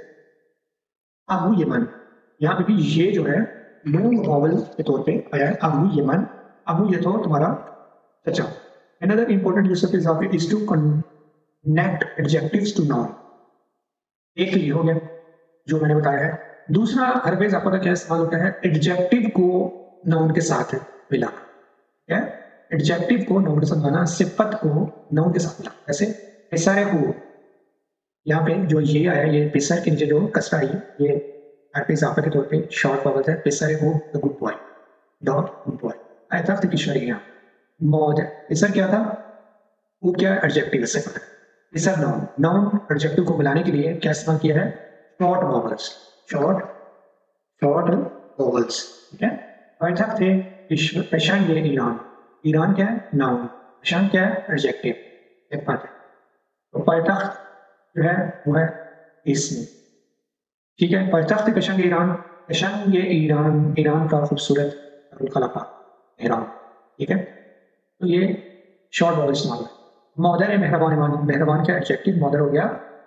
अबू यमन, यहाँ पे भी ये जो है नून वॉवल के तौर पे आया है, अबू यमन, अबू ये तो तुम्हारा चचा। Another important use of इजाफे is to connect adjectives to noun। एक ये हो गया जो मैंने बताया है। दूसरा हर पे इजाफा का क्या इस्तेमाल होता है, एडजेक्टिव को नाउन के साथ मिलाना, क्या एडजेक्टिव को नाउन के साथ मिलाना, सिफत को नाउन के साथ मिलाना। जैसे पिसर हो, यहाँ पे जो ये आया ये पिसर के नीचे जो कसरा आई ये हर पे इजाफा के तौर पे शॉर्ट वॉवल है, पिसर हो द गुड बॉय, डॉट गुड बॉय। आया था किशोरी यहाँ मौज है, पिसर क्या था वो क्या एडजेक्टिव है, सिफत है। पिसर नाउन, नाउन एडजेक्टिव को मिलाने के लिए क्या इस्तेमाल किया है, short vowels, short short vowels, ठीक है। पायथक थे पेशान ये ईरान, ईरान क्या है नाउन, पेशान क्या है एडजेक्टिव, एक बात है। तो पायथक जो है वो है इसमें, ठीक है। पायथक थे पेशान ईरान, पेशान ये ईरान, ईरान का खूबसूरत खलाफा ईरान, ठीक है। तो ये शॉर्ट वॉवल इस्तेमाल है। मौदर है मेहरबान ईमान, मेहरबान क्या एडजेक्टिव, मौदर हो गया,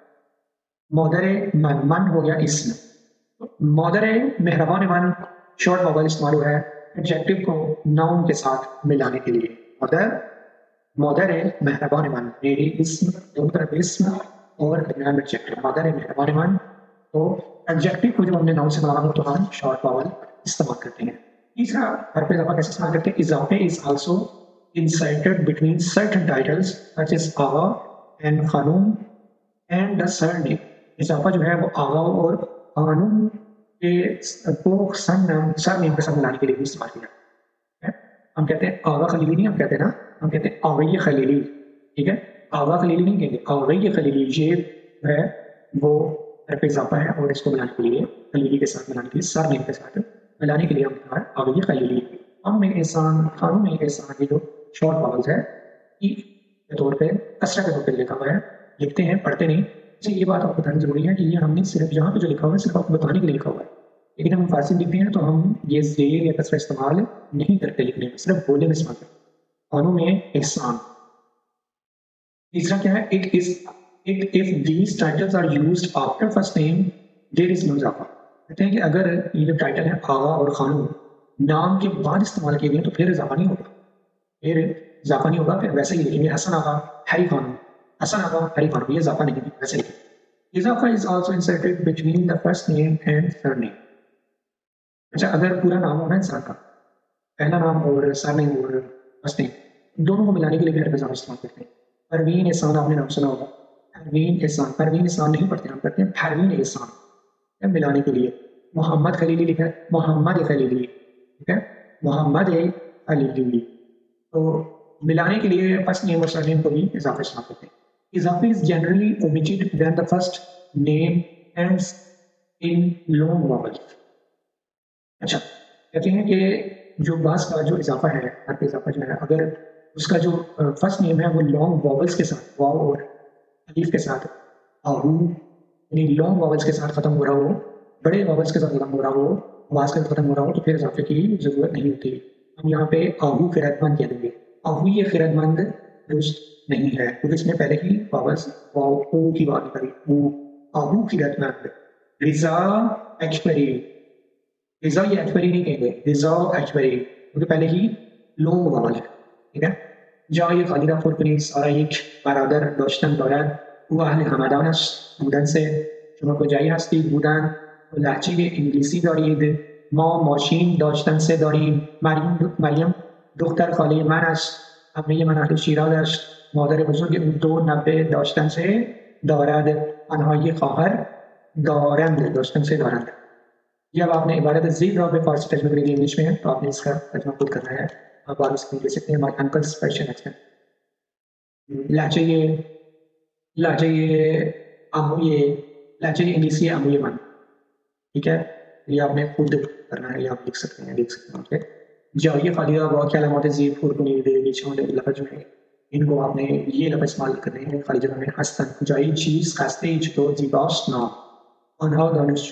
मौदर मन, मन हो गया इसमें। तो मौदर मेहरबान ईमान शॉर्ट वॉवल इस्तेमाल हुआ है एडजेक्टिव को नाउन के साथ मिलाने के लिए। मौदर मौदर मेहरबान ईमान, मेरी इसम दोनों तरफ इसम और दरमियान एडजेक्टिव, मौदर मेहरबान ईमान। तो एडजेक्टिव को जब हमने नाउन से मिलाना हो तो हम शॉर्ट वॉवल इस्तेमाल करते हैं। तीसरा हर पे इजाफा कैसे इस्तेमाल करते हैं, इजाफे is also inserted between certain titles such as आगा and खानूम and the surname। इजाफा जो है वो आगा और खानूम के को सरनेम सरनेम के साथ मिलाने के लिए भी इस्तेमाल किया है। हम कहते हैं आगा खलीली नहीं, हम कहते हैं ना हम कहते हैं आगई खलीली, ठीक है। आगा खलीली नहीं कहेंगे, आगई खलीली, ये है वो हर पे इजाफा है और इसको मिलाने के लिए खलीली के साथ मिलाने के लिए सरनेम के साथ मिलाने के लिए हम कहा है आगई खलीली। हम में एहसान, खानों में एहसान, ये जो शॉर्ट वॉवल्स है ई के तौर पे कसरा के तौर पे लिखा हुआ है, लिखते हैं पढ़ते नहीं। अच्छा ये बात आपको बतानी जरूरी है कि ये हमने सिर्फ यहाँ पे जो लिखा हुआ है सिर्फ आपको बताने के लिए लिखा हुआ है, लेकिन हम फारसी लिखते हैं तो हम ये जेर या कसरा इस्तेमाल नहीं करते लिखने में, सिर्फ बोलने में इस्तेमाल करते हैं। खानों में एहसान। तीसरा क्या है, it is it if these titles are used after first name there is no इजाफा। कहते हैं कि अगर ये जो टाइटल है आगा और खानूम नाम के बाद इस्तेमाल किए गए तो फिर इजाफा नहीं होगा, फिर इजाफा नहीं होगा, फिर वैसे ही लिखेंगे हसन आगा हैरी खानूम, हसन आगा हैरी खानूम, ये इजाफा नहीं है, वैसे लिखेंगे। इजाफा is also inserted between the first name and surname. अच्छा अगर पूरा नाम होना इंसान का, पहला नाम और सरनेम और फर्स्ट नेम दोनों को मिलाने के लिए फिर इजाफा इस्तेमाल करते हैं। परवीन एहसान आपने नाम सुना होगा, परवीन एहसान, परवीन एहसान नहीं पढ़ते, हम करते हैं परवीन एहसान मिलाने के लिए। मोहम्मद खलीली लिखा है, मोहम्मद खलीली, ठीक है, मोहम्मद खलीली। तो मिलाने के लिए फर्स्ट नेम और सरनेम को भी इजाफा इस्तेमाल करते हैं। इजाफे is generally omitted when the first name ends in long vowel. अच्छा कहते हैं कि जो बास का जो इजाफा है, हर पे इजाफा जो है अगर उसका जो फर्स्ट नेम है वो लॉन्ग वॉवल्स के साथ, वाव और अलीफ के साथ, आहू यानी लॉन्ग वॉवल्स के साथ खत्म हो रहा हो, बड़े वॉवल्स के साथ खत्म हो रहा हो, आवाज के साथ खत्म हो रहा हो, तो फिर इजाफे की जरूरत नहीं होती। हम यहाँ पे आहू खिरतमंद कह देंगे, आहू ये खिरतमंद दुरुस्त नहीं है क्योंकि इसमें पहले ही वॉवल्स वाव ओ की बात करी, वो आहू खिरतमंद। रिजा एक्सपरी, रिजा ये एक्सपरी नहीं कहेंगे, रिजा एक्सपरी क्योंकि पहले ही लॉन्ग वॉवल है, ठीक है। जा ये खालिदा फुरकनी सारा एक बरादर दोस्तन दौरान واهل همدان است بودن سه شما کجایی هستید بودن لهجه انگلیسی دارید ما ماشین داشتن سه داریم مریم مریم دختر خاله من است عمه من اهل شیراز است مادر بزرگ اون دو نوه داشتن سه دارد آنها یک خواهر دارند داشتن से दौरान जब आपने इबारत ज़ीद रहा पे फारसी तर्जुमा करेंगे इंग्लिश में तो आपने इसका तर्जुमा खुद करना है आप और इसमें ले सकते हैं माय अंकल स्पेशल एक्सेंट लहजे ये लहजे ये अमू ये लहजे इंग्लिश ये अमू ये मन ठीक है ये आपने खुद करना है ये आप लिख सकते हैं लिख सकते हैं ओके जाइए खालिदा बहुत क्या लमाते ज़ीद फुर को नहीं देगी छोड़े लफ्ज़ में इनको आपने ये लफ्ज़ इस्तेमाल करने हैं खाली जगह में हसन जाइए चीज़ खास्ते तो जीबास ना آنها دانشجو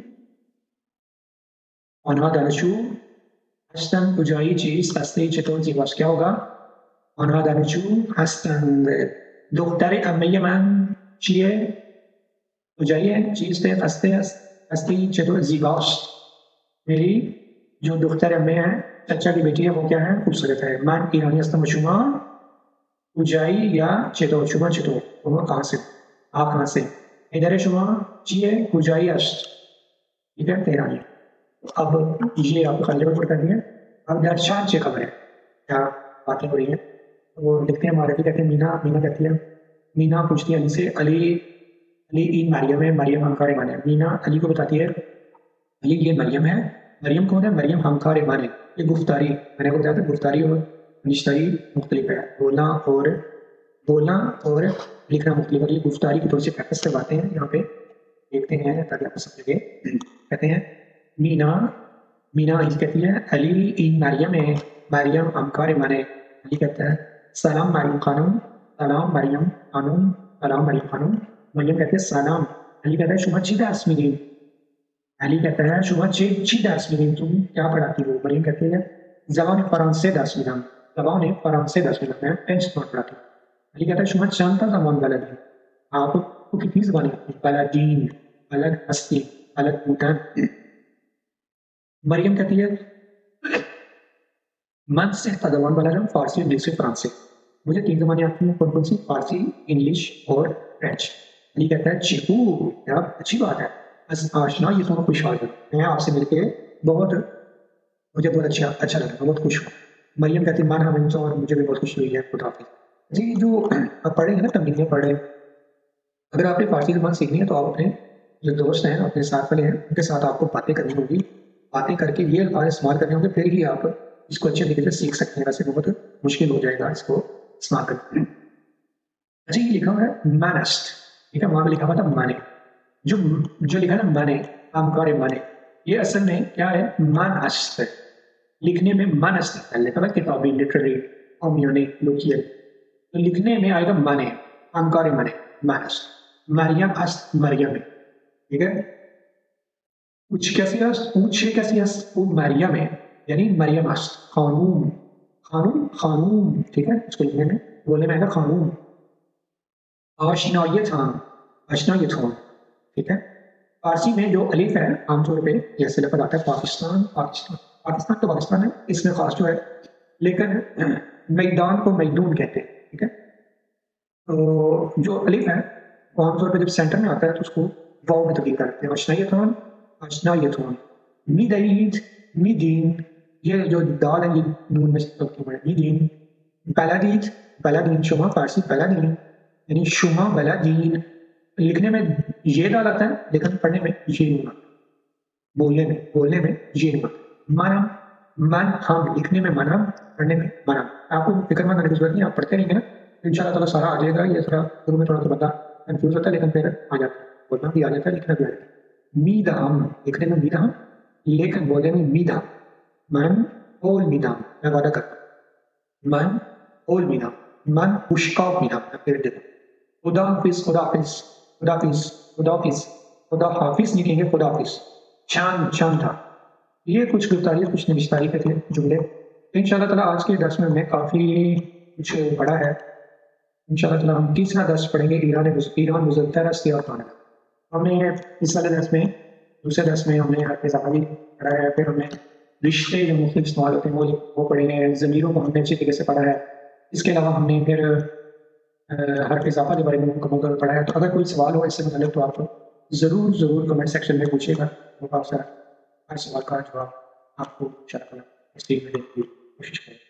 آنها دانشجو هستند کجایی چیز خسته چطور زیباست क्या होगा آنها دانشجو هستند دختر عمه من چیه کجایی چیز ته خسته است خسته چطور زیباست मेरी जो دختر عمه है चचा की बेटी है वो क्या है खूबसूरत है من ایرانی هستم و شما کجایی یا چطور شما چطور شما कहाँ से आप कहाँ से इधर शुमा चीए कुजाई अश्त ठीक है तेरानी अब ये आपको खाली रिपोर्ट करनी है अब दर्शान से खबर है क्या बातें हो रही हैं वो लिखते हैं हमारे कहते हैं मीना मीना कहती है मीना पूछती है अली से अली अली इन मरियम है मरियम हमकार ईमान है मीना अली को बताती है अली ये मरियम है मरियम कौन है मरियम हमकार ईमान है ये गुफ्तारी मैंने को बताया था गुफ्तारी और निश्तारी मुख्तलिफ है बोलना और बोलना और लिखना मुख्तलिफ है ये गुफ्तारी की थोड़ी सी प्रैक्टिस करवाते हैं यहाँ पे देखते हैं ताकि आपको समझे कहते हैं मीना मीना अली कहती है अली इन मरियम है मरियम हमकार ईमान है अली कहता है सलाम मरियम खानम सलाम मरियम खानम सलाम मरियम खानम मरियम कहते हैं सलाम अली कहता है शुमा ची दर्स मिलीम अली कहता है शुमा ची ची दर्स मिलीम तुम क्या पढ़ाती हो मरियम कहती है ज़बान फ़रांसे दर्स मिलम ज़बान फ़रांसे दर्स मिलम मैं फ्रेंच नॉट पढ़ाती हूँ अली कहता है शुमा चांता ज़बान गलत है आपको कितनी ज़बानें बलादीन अलग हस्ती अलग भूटान मरियम कहती है मन से ज़बान वाला जब फारसी इंग्लिश फ्रांसी मुझे तीन ज़बानें आती हैं कौन कौन सी फारसी इंग्लिश और फ्रेंच अली कहता है चीकू यार अच्छी बात है बस आशना ये तो खुश हाल मैं आपसे मिलके बहुत मुझे बहुत अच्छा अच्छा लगा बहुत खुश हूँ मरियम कहती है मान हम और मुझे भी बहुत खुशी हुई है खुदा हाफिज़ जी जो आप पढ़े हैं ना तमरीनें पढ़ रहे हैं अगर आपने फारसी ज़बान सीखनी है तो आप अपने जो दोस्त हैं अपने साथ वाले हैं उनके साथ आपको बातें करनी होगी बातें करके ये अल्फाज इस्तेमाल करने होंगे फिर ही आप इसको अच्छे तरीके से सीख सकते हैं वैसे बहुत मुश्किल हो जाएगा इसको इस्तेमाल करना अच्छा ये लिखा हुआ है मैनस्ट ठीक है वहाँ पर लिखा हुआ था माने जो जो लिखा ना माने आमकार माने ये असल में क्या है मान अस्त लिखने में मान अस्त लिखा हुआ किताबी लिटरेरी कम्युनिक लोकियल तो लिखने में आएगा माने आमकार माने मानस मरियम अस्त मरियम ठीक है कुछ कैसी अस्त पूछ कैसी अस्त वो मरियम है यानी मरियम अस्त खानूम खानूम खानूम ठीक है इसको लिखने में बोलने में आएगा खानूम आशनायत खान आशनायत खान ठीक है फारसी में जो अलिफ है आमतौर पे जैसे लफ्ज़ आता है पाकिस्तान पाकिस्तान पाकिस्तान तो पाकिस्तान है इसमें खास जो है लेकिन मैदान को मैदून कहते हैं ठीक है तो जो अलिफ है वो आमतौर पे जब सेंटर में आता है तो उसको वाव में तब्दील करते हैं अशनायतन अशनायतन मिदईद मिदीन ये जो दाल है ये नून में तब्दील है मिदीन बलादीद बलादीन शुमा फारसी बलादीन यानी शुमा बलादीन लिखने में ये दाल आता है लेकिन पढ़ने में ये नून आता है बोलने में बोलने में ये नून माना मन हम लिखने में मना पढ़ने में मना आपको फिक्रमंद होने की जरूरत नहीं आप पढ़ते रहेंगे ना इंशाल्लाह ताला सारा आ जाएगा ये थोड़ा शुरू में थोड़ा सा बंदा कंफ्यूज होता है लेकिन फिर आ जाता है बोलना भी आ जाता है लिखना भी आ जाता है मीदाम लिखने में मीदाम लेकिन बोलने में मीदाम मन ओल मीदाम मैं वादा करता मन ओल मीदाम मन उश्काफ मीदाम मैं फिर देता खुदा हाफिज खुदा हाफिज खुदा हाफिज खुदा हाफिज खुदा हाफिज लिखेंगे खुदा हाफिज चांद चांद था ये कुछ गिरफ्तारी कुछ निविश्तारी के थे जुमले तो इंशाल्लाह ताला आज के दर्स में हमें काफ़ी कुछ बड़ा है इंशाल्लाह ताला हम तीसरा दर्स पढ़ेंगे ईरान ईरान गुजरता रस्ते और खाना हमने इस वाले दर्स में दूसरे दर्स में हमने हर ज़बानी पढ़ा है फिर हमने रिश्ते जो मुख्तलिफ इस्तेमाल होते हैं वो वो पढ़े हैं ज़मीरों को हमने अच्छी तरीके से पढ़ा है इसके अलावा हमने फिर हर इजाफा के बारे में मुकम्मल तौर पर पढ़ा है। तो अगर कोई सवाल हो इससे मतलब तो आप ज़रूर ज़रूर कमेंट सेक्शन में पूछिएगा। तो आपसे हर सवाल का जवाब आपको इंशाअल्लाह इस वीडियो में देने की कोशिश करें।